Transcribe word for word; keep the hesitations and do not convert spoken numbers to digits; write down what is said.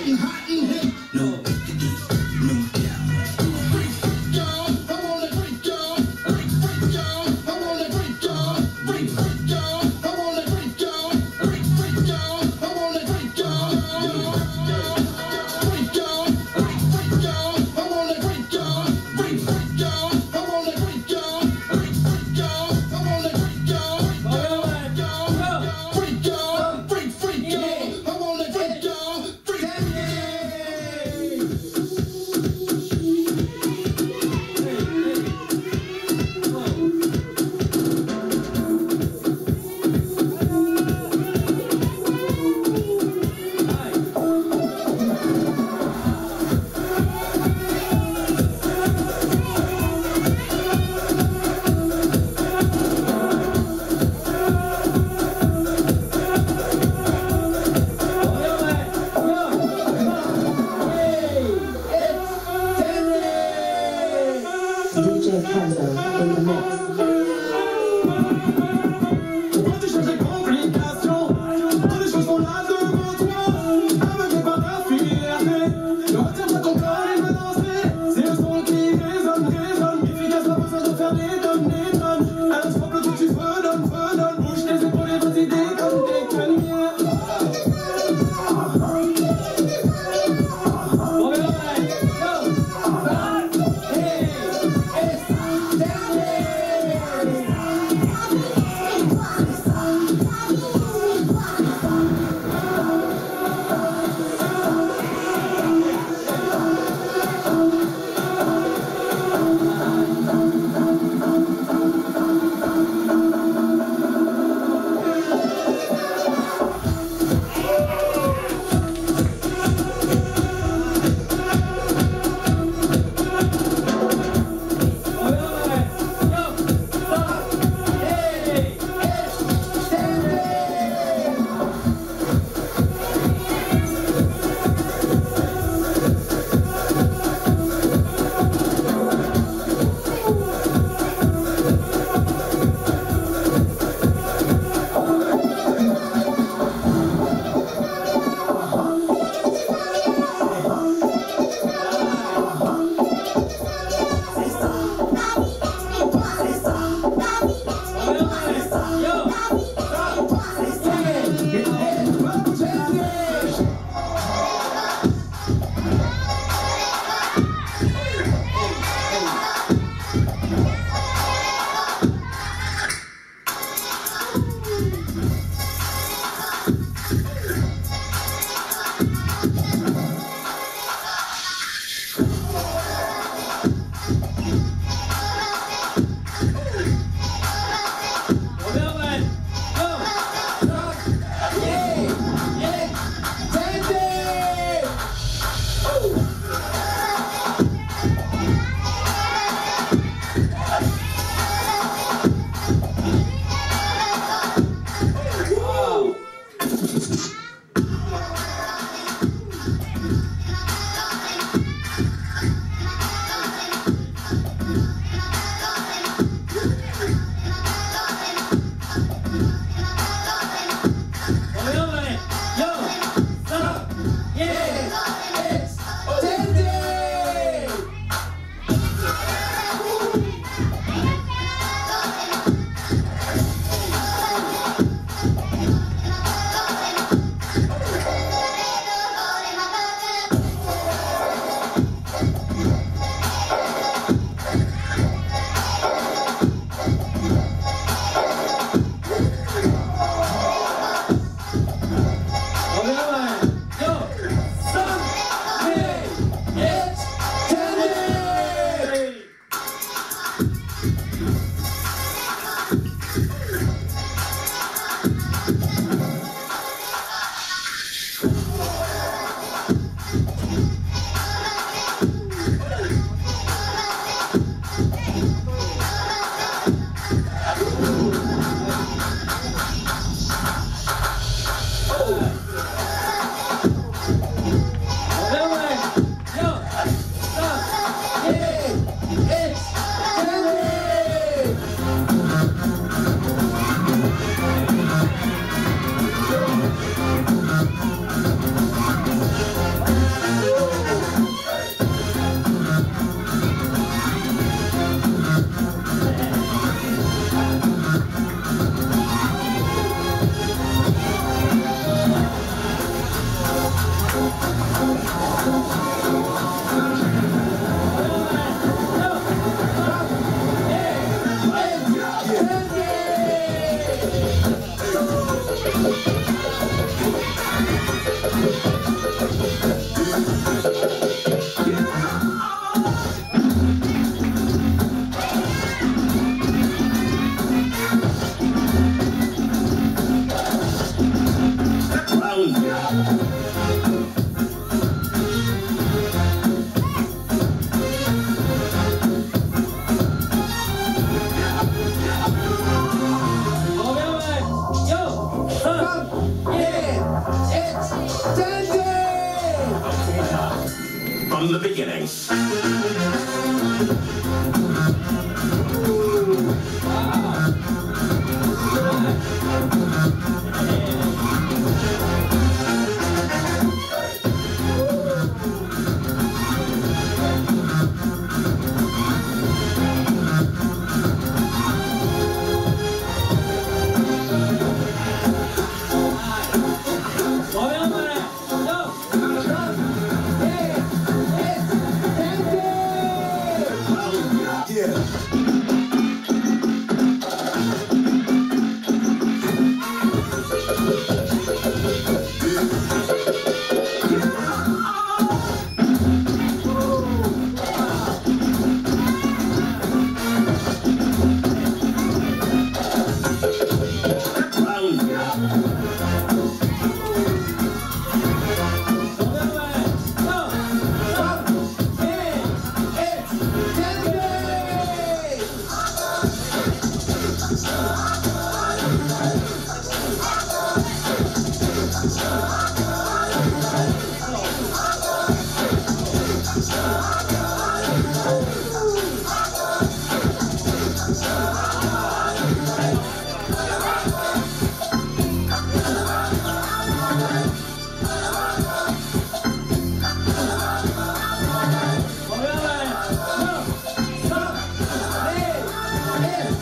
getting hot in here. No, no doubt. Freak, y'all, I wanna freak y'all. Freak, freak y'all, I wanna freak y'all. Freak, freak y'all, I wanna freak y'all. Freak, freak y'all, I wanna freak y'all. Freak y'all, freak, freak y'all, I wanna freak y'all. Freak, freak y'all, I wanna freak y'all. Freak, freak y'all, I wanna freak y'all. Freak y'all, freak, freak y'all, I wanna freak y'all. Freak. D J Kenzo in the mix. Pourquoi tu cherches des complications? Quand les choses sont là devant toi, aveuglé par ta fierté. Ne retiens pas ton corps et veux danser. C'est le son qui résonne, résonne. Efficace, pas besoin de faire des tonnes, des tonnes. Alors je le que tu fredonnes, fredonnes. Bouge tes épaules et vas-y déconne, déconne. Hey, it's From the beginning. Yeah.